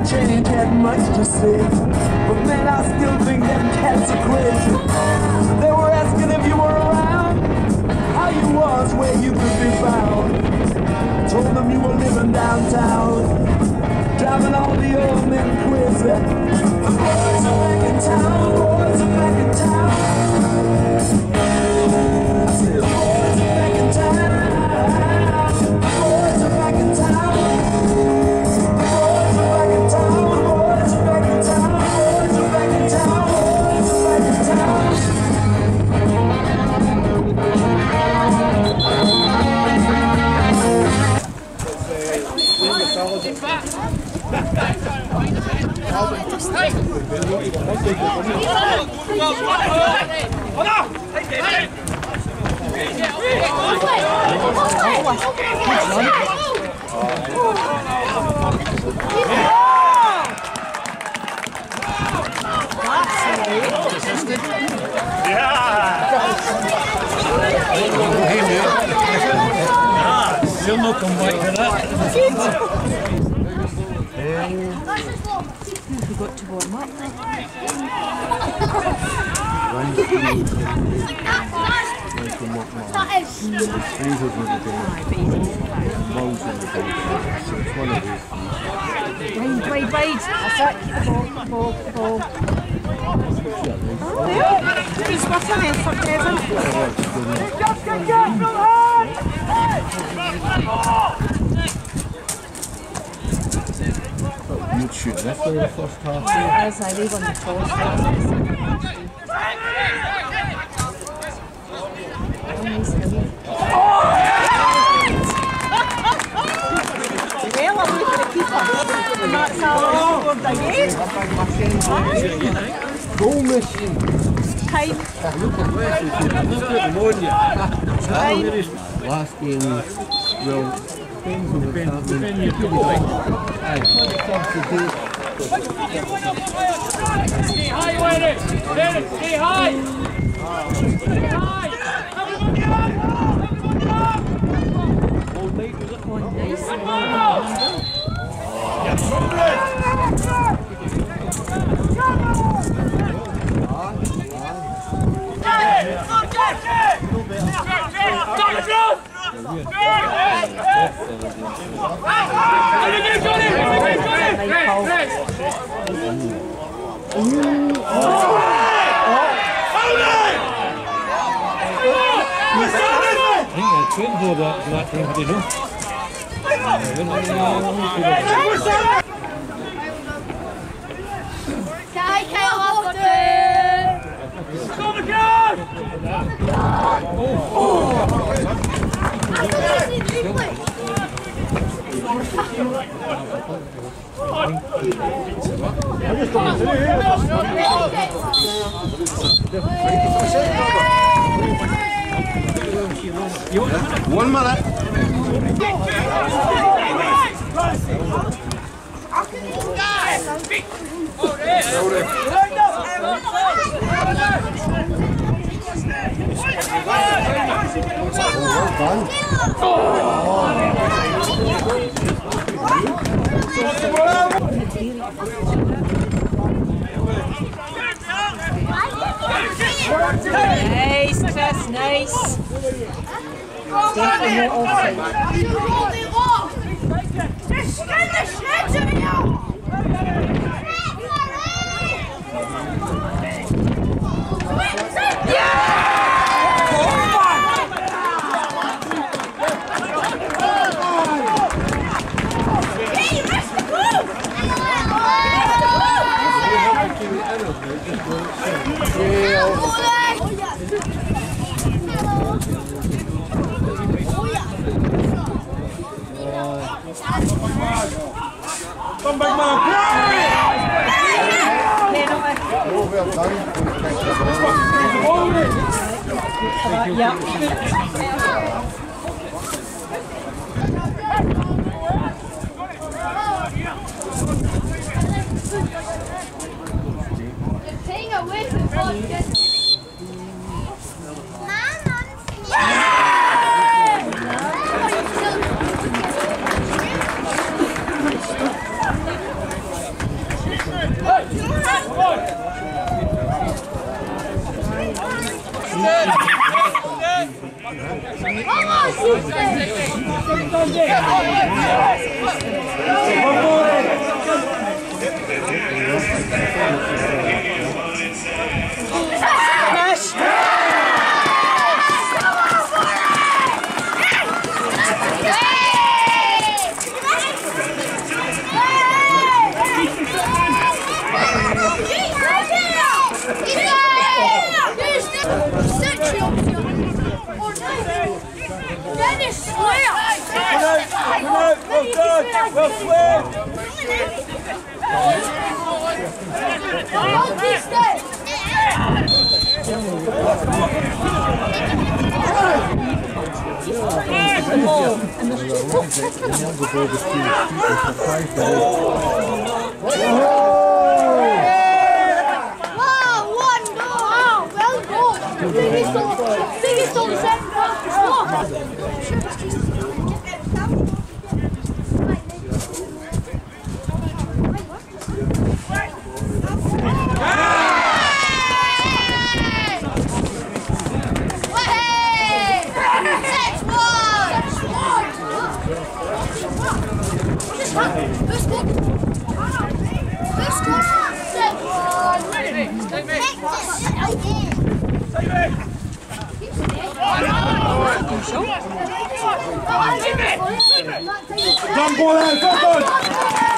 change, had much to say. But man, I still think them cats are crazy. They were asking if you were around, how you was, where you could be found. Told them you were living downtown, driving all the old men crazy. The boys are back in town, boys are back in town. I said the boys are back in town. The boys are back in town. The boys are back in town. The boys are back in town. The boys are back in town. The boys are back in town. You'll not come back to that. We've got to warm up. Wade. That's it. Ball. He's got an effort, Kevin. You'd shoot this for the first half. As I leave on the toss. Well, I'm looking at the keeper. And that's how I scored again. Goal machine. Time. Look at them on you. Last game, well, things will be happening. Stay high, Wendy! Stay high! Stay high! One minute. Nice, Chris, nice. Definitely not offside. Just skin the shreds of it out! Come back, man! Take away the ball. Come on,